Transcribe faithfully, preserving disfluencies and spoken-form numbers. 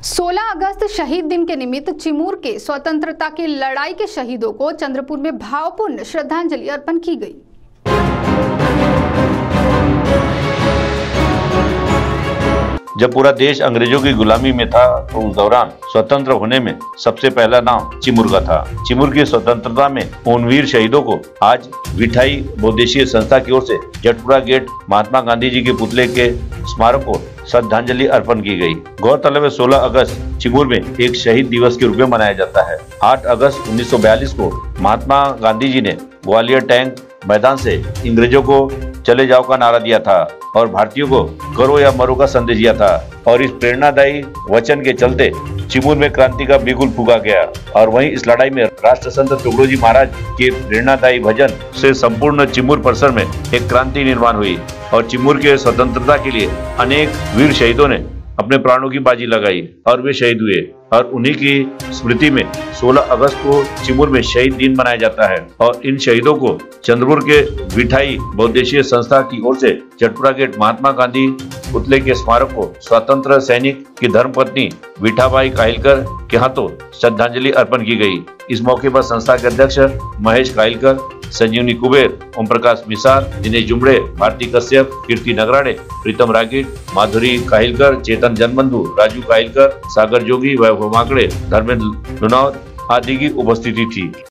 सोलह अगस्त शहीद दिन के निमित्त चिमूर के स्वतंत्रता की लड़ाई के शहीदों को चंद्रपुर में भावपूर्ण श्रद्धांजलि अर्पण की गई। जब पूरा देश अंग्रेजों की गुलामी में था तो उस दौरान स्वतंत्र होने में सबसे पहला नाम चिमूर का था। चिमूर की स्वतंत्रता में उन वीर शहीदों को आज विठाई बहुउद्देशीय संस्था की ओर से जटपुरा गेट महात्मा गांधी जी के पुतले के स्मारक को श्रद्धांजलि अर्पण की गई। गौरतलब है सोलह अगस्त चिमूर में एक शहीद दिवस के रूप में मनाया जाता है। आठ अगस्त उन्नीस सौ बयालीस को महात्मा गांधी जी ने ग्वालियर टैंक मैदान से अंग्रेजों को चले जाओ का नारा दिया था और भारतीयों को करो या मरो का संदेश दिया था। और इस प्रेरणादायी वचन के चलते चिमूर में क्रांति का बिगुल फूंका गया और वहीं इस लड़ाई में राष्ट्र संत तुगड़ोजी महाराज के प्रेरणादायी भजन से संपूर्ण चिमूर परिसर में एक क्रांति निर्माण हुई और चिमूर के स्वतंत्रता के लिए अनेक वीर शहीदों ने अपने प्राणों की बाजी लगाई और वे शहीद हुए और उन्हीं की स्मृति में सोलह अगस्त को चिमूर में शहीद दिन मनाया जाता है। और इन शहीदों को चंद्रपुर के विठाई बहुउद्देशीय संस्था की ओर से जटपुरा गेट महात्मा गांधी पुतले के स्मारक को स्वतंत्र सैनिक की धर्मपत्नी विठाबाई काहिलकर के हाथों श्रद्धांजलि अर्पण की गई। इस मौके पर संस्था के अध्यक्ष महेश काहिलकर, संजीवनी कुबेर, ओम प्रकाश मिसार, दिनेश जुमड़े, भारती कश्यप, कीर्ति नगराड़े, प्रीतम रागिट, माधुरी काहिलकर, चेतन जनबंधु, राजू काहिलकर, सागर जोगी, वैभव माकड़े, धर्मेंद्र लुनावत आदि की उपस्थिति थी।